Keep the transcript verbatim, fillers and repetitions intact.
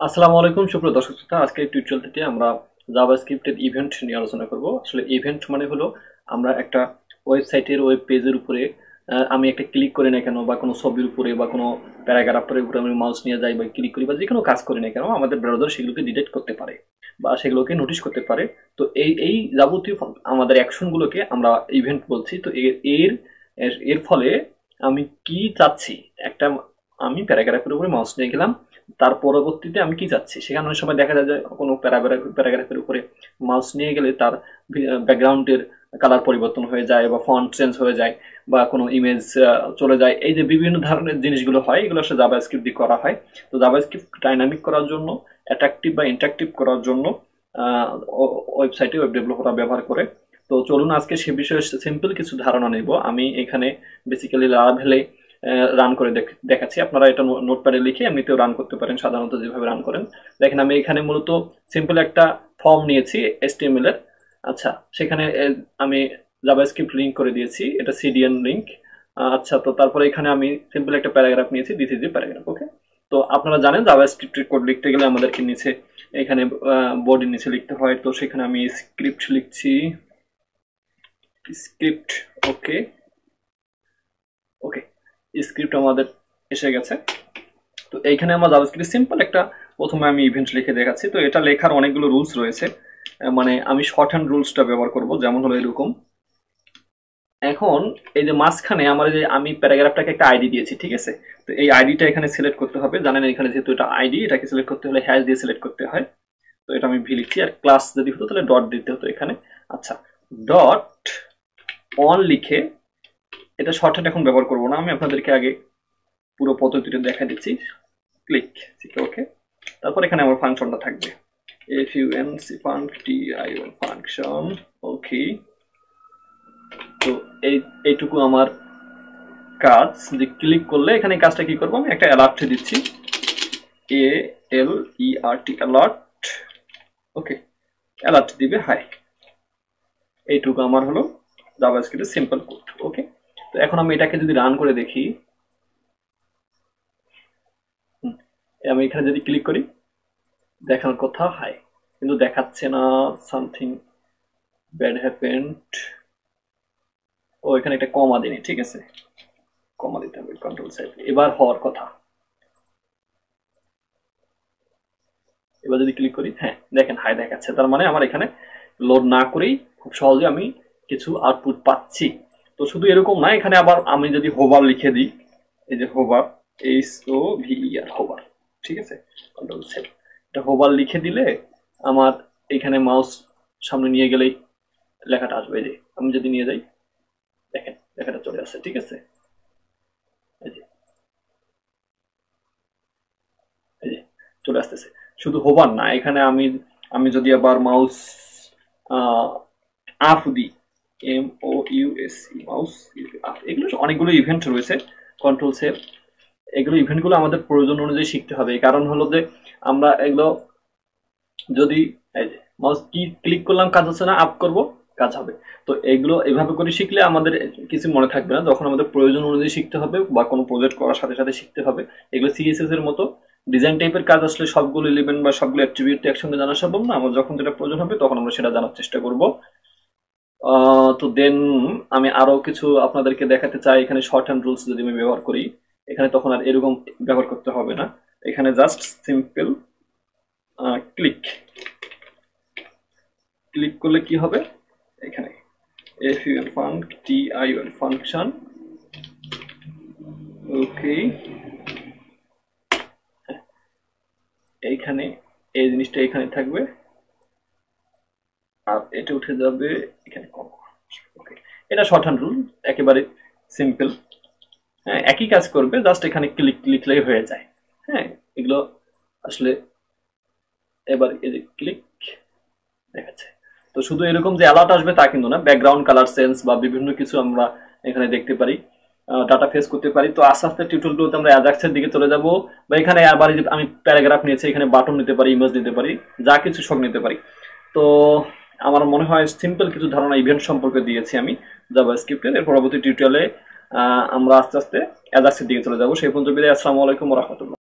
আসসালামু আলাইকুম সুপ্রিয় দর্শক শ্রোতা, আজকের টিউটোরিয়ালটিতে আমরা জাভাস্ক্রিপ্টের ইভেন্ট নিয়ে আলোচনা করব। আসলে ইভেন্ট মানে হলো আমরা একটা ওয়েবসাইটের ওয়েব পেজের উপরে আহ, আমি একটা ক্লিক করি না কেন, বা কোনো ছবির উপরে বা কোনো প্যারাগ্রাফের উপরে আমি মাউস নিয়ে যাই বা ক্লিক করি বা যে কোনো কাজ করি না কেন, আমাদের ব্রাউজার সেগুলোকে ডিটেক্ট করতে পারে বা সেগুলোকে নোটিশ করতে পারে। তো এই এই যাবতীয় ফ- আমাদের অ্যাকশনগুলোকে আমরা ইভেন্ট বলছি। তো এর এর এর ফলে আমি কি চাচ্ছি, একটা আমি প্যারাগ্রাফের উপরে মাউস নিয়ে গেলাম, তার পরবর্তীতে আমি কি চাচ্ছি, সেখানে অনেক সময় দেখা যায় যে কোনো প্যারাগ্রাফ প্যারাগ্রাফের উপরে মাউস নিয়ে গেলে তার ব্যাকগ্রাউন্ডের কালার পরিবর্তন হয়ে যায় বা ফন্ট চেঞ্জ হয়ে যায় বা কোনো ইমেজ চলে যায়। এই যে বিভিন্ন ধরনের জিনিসগুলো হয়, এগুলো আসলে জাভাস্ক্রিপ্ট দিয়ে করা হয়। তো জাভাস্ক্রিপ্ট ডাইনামিক করার জন্য, অ্যাট্রাকটিভ বা ইন্টারঅ্যাক্টিভ করার জন্য ওয়েবসাইটে ওয়েব ডেভেলপাররা ব্যবহার করে। তো চলুন আজকে সে বিষয়ে সিম্পল কিছু ধারণা নেব। আমি এখানে বেসিক্যালি লারাভেলে রান করে দেখ- দেখাচ্ছি। আপনারা এটা নোটপ্যাডে লিখে এমনিতেও রান করতে পারেন, সাধারণত যেভাবে রান করেন। দেখেন আমি এখানে মূলত সিম্পল একটা ফর্ম নিয়েছি এইচটিএমএল এর। আচ্ছা, সেখানে আহ, আমি জাভাস্ক্রিপ্ট লিংক করে দিয়েছি, এটা সিডিএন লিংক। আচ্ছা, তো তারপরে এখানে আমি সিম্পল একটা প্যারাগ্রাফ নিয়েছি, this is a paragraph. Okay, তো আপনারা জানেন জাভাস্ক্রিপ্টের কোড লিখতে গেলে আমাদেরকে নিচে এখানে বডির নিচে লিখতে হয়। তো সেখানে আমি স্ক্রিপ্ট লিখছি, স্ক্রিপ্ট। ওকে ওকে স্ক্রিপ্ট আমাদের এসে গেছে। তো এইখানে আমার জাভাস্ক্রিপ্ট সিম্পল একটা, প্রথমে আমি ইভেন্ট লিখে দেখাচ্ছি। তো এটা লেখার অনেকগুলো রুলস রয়েছে, আহ, মানে আমি শর্ট হ্যান্ড রুলসটা ব্যবহার করব। যেমন হলো এরকম, এখন এই যে মাঝখানে আমার এই যে আমি প্যারাগ্রাফটাকে একটা আইডি দিয়েছি, ঠিক আছে? তো এই আইডিটা এখানে সিলেক্ট করতে হবে। জানেন এখানে যেহেতু এটা আইডি, এটাকে সিলেক্ট করতে হলে হ্যাশ দিয়ে সিলেক্ট করতে হয়। তো এটা আমি ভি লিখছি, আর ক্লাস যদি হতো তাহলে ডট দিতে হতো এখানে। আচ্ছা, ডট অন লিখে, এটা শর্ট হ্যান্ড এখন ব্যবহার করবো না, আমি আপনাদেরকে আগে পুরো পদ্ধতিটা দেখা দিচ্ছি। Click, okay. তারপর এখানে আমার ফাংশনটা থাকবে, F U N C func T I one function. Okay, তো এই এইটুকু আমার কাজ। যে ক্লিক করলে এখানে কাজটা কি করবো, আমি একটা অ্যালার্ট দিচ্ছি, A L E R T, alert. Okay, alert দিবে হাই। এইটুকু আমার হলো জাভাস্ক্রিপ্টের সিম্পল কোড। ওকে, তো এখন আমি এটাকে যদি রান করে দেখি, আমি এখানে যদি ক্লিক করি, দেখানোর কথা হাই, কিন্তু দেখাচ্ছে না, সামথিং ব্যাড হ্যাপেন্ড। ও এখানে একটা কমা দিনি, ঠিক আছে, কমা দিতে হবে, কন্ট্রোল সেভ। এবার হওয়ার কথা, এবার যদি ক্লিক করি, হ্যাঁ দেখেন হাই দেখাচ্ছে। তার মানে আমার এখানে লোড না করেই খুব সহজে আমি কিছু আউটপুট পাচ্ছি। তো শুধু এরকম না, এখানে আবার আমি যদি হোভার লিখে দিই, এই যে hover, H O V R, hover, ঠিক আছে, কন্ট্রোল সেভ। এটা হোভার লিখে দিলে আমার এখানে মাউস সামনে নিয়ে গেলেই লেখাটা আসবে। এই যে আমি যদি নিয়ে যাই, দেখেন লেখাটা চলে আসছে, ঠিক আছে। এই যে এই যে চলে আসতেছে। শুধু হোভার না, এখানে আমি আমি যদি আবার মাউস আপ দিই, M O U S E, mouse up, এগুলো অনেকগুলো ইভেন্ট রয়েছে, কন্ট্রোল সেভ। এগুলো ইভেন্টগুলো আমাদের প্রয়োজন অনুযায়ী শিখতে হবে। কারণ হলো যে আমরা এগুলো যদি, এই যে মাউস কি ক্লিক করলাম কাজ হচ্ছে না, আপ করব কাজ হবে। তো এগুলো এভাবে করে শিখলে আমাদের কিছু মনে থাকবে না। যখন আমাদের প্রয়োজন অনুযায়ী শিখতে হবে বা কোনো প্রজেক্ট করার সাথে সাথে শিখতে হবে। এগুলো সিএসএস এর মতো ডিজাইন টাইপের কাজ, আসলে সবগুলো এলিমেন্ট বা সবগুলো অ্যাট্রিবিউট একসঙ্গে জানা সম্ভব না। আমার যখন যেটা প্রয়োজন হবে তখন আমরা সেটা জানার চেষ্টা করব। তো দেন আমি আরো কিছু আপনাদেরকে দেখাতে চাই। এখানে শর্ট হ্যান্ড রুলস যদি আমি ব্যবহার করি, এখানে তখন আর এরকম ব্যবহার করতে হবে না। এখানে জাস্ট সিম্পল ক্লিক, ক্লিক করলে কি হবে, এখানে F U N func T I one function. Okay, এইখানে এই জিনিসটা এখানে থাকবে, আর এটা উঠে যাবে এখানে, কম। ওকে, এটা শর্ট হ্যান্ড রুল, একেবারে সিম্পল। হ্যাঁ, একই কাজ করবে, জাস্ট এখানে ক্লিক লিখলেই হয়ে যায়। হ্যাঁ, এগুলো আসলে এবার এই যে ক্লিক দেখাচ্ছে। তো শুধু এরকম যে অ্যালার্ট আসবে তা কিন্তু না, ব্যাকগ্রাউন্ড কালার সেন্স বা বিভিন্ন কিছু আমরা এখানে দেখতে পারি, ডাটা ফেস করতে পারি। তো আস্তে আস্তে টিউটোরিয়ালগুলোতে আমরা অ্যাজাক্সের দিকে চলে যাব, বা এখানে আবার আমি প্যারাগ্রাফ নিয়েছি, এখানে বাটন নিতে পারি, ইমেজ নিতে পারি, যা কিছু সব নিতে পারি। তো আমার মনে হয় সিম্পল কিছু ধারণা ইভেন্ট সম্পর্কে দিয়েছি আমি জাভাস্ক্রিপ্টের। এর পরবর্তী টিউটোরিয়ালে আমরা আস্তে আস্তে অ্যাজাক্সের দিকে চলে যাব। সেই পর্যন্ত বিদায়, আসসালামু আলাইকুম ওয়া রাহমাতুল্লাহ।